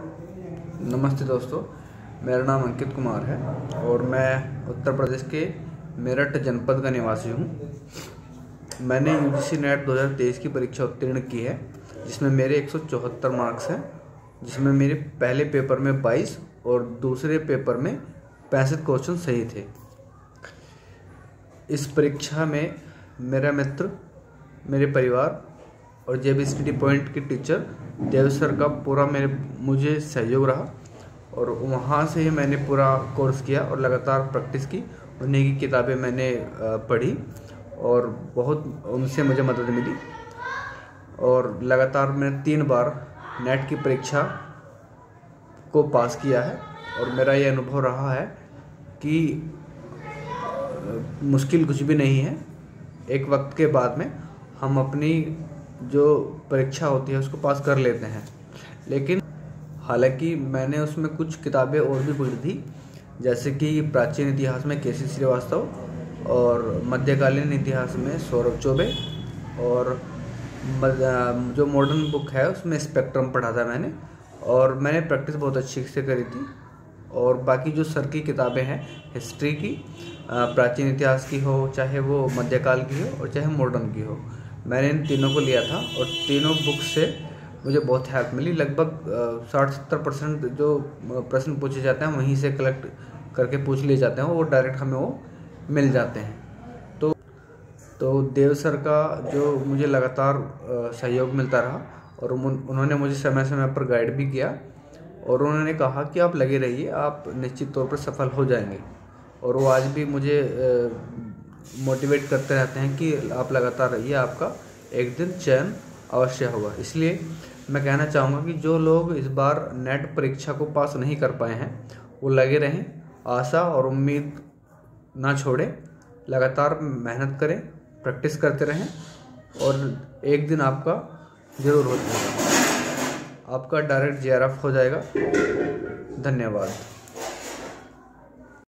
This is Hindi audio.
नमस्ते दोस्तों, मेरा नाम अंकित कुमार है और मैं उत्तर प्रदेश के मेरठ जनपद का निवासी हूँ। मैंने यूजीसी नेट 2023 की परीक्षा उत्तीर्ण की है, जिसमें मेरे 174 मार्क्स हैं, जिसमें मेरे पहले पेपर में 22 और दूसरे पेपर में 65 क्वेश्चन सही थे। इस परीक्षा में मेरा मित्र, मेरे परिवार और जेबी स्टडी पॉइंट के टीचर देव सर का पूरा मुझे सहयोग रहा और वहाँ से ही मैंने पूरा कोर्स किया और लगातार प्रैक्टिस की। उन्हीं की किताबें मैंने पढ़ी और बहुत उनसे मुझे मदद मिली और लगातार मैंने 3 बार नेट की परीक्षा को पास किया है। और मेरा ये अनुभव रहा है कि मुश्किल कुछ भी नहीं है। एक वक्त के बाद में हम अपनी जो परीक्षा होती है उसको पास कर लेते हैं। लेकिन हालांकि मैंने उसमें कुछ किताबें और भी पढ़ी थी, जैसे कि प्राचीन इतिहास में केसी श्रीवास्तव और मध्यकालीन इतिहास में सौरभ चौबे, और जो मॉडर्न बुक है उसमें स्पेक्ट्रम पढ़ा था मैंने, और मैंने प्रैक्टिस बहुत अच्छी से करी थी। और बाकी जो सर की किताबें हैं हिस्ट्री की, प्राचीन इतिहास की हो, चाहे वो मध्यकाल की हो और चाहे मॉडर्न की हो, मैंने इन तीनों को लिया था और तीनों बुक से मुझे बहुत हेल्प मिली। लगभग 60-70% जो प्रश्न पूछे जाते हैं वहीं से कलेक्ट करके पूछ लिए जाते हैं, वो डायरेक्ट हमें वो मिल जाते हैं। तो देव सर का जो मुझे लगातार सहयोग मिलता रहा और उन्होंने मुझे समय समय पर गाइड भी किया और उन्होंने कहा कि आप लगे रहिए, आप निश्चित तौर पर सफल हो जाएंगे। और वो आज भी मुझे मोटिवेट करते रहते हैं कि आप लगातार रहिए, आपका एक दिन चयन अवश्य होगा। इसलिए मैं कहना चाहूँगा कि जो लोग इस बार नेट परीक्षा को पास नहीं कर पाए हैं वो लगे रहें, आशा और उम्मीद ना छोड़ें, लगातार मेहनत करें, प्रैक्टिस करते रहें और एक दिन आपका ज़रूर हो जाएगा, आपका डायरेक्ट जेआरएफ हो जाएगा। धन्यवाद।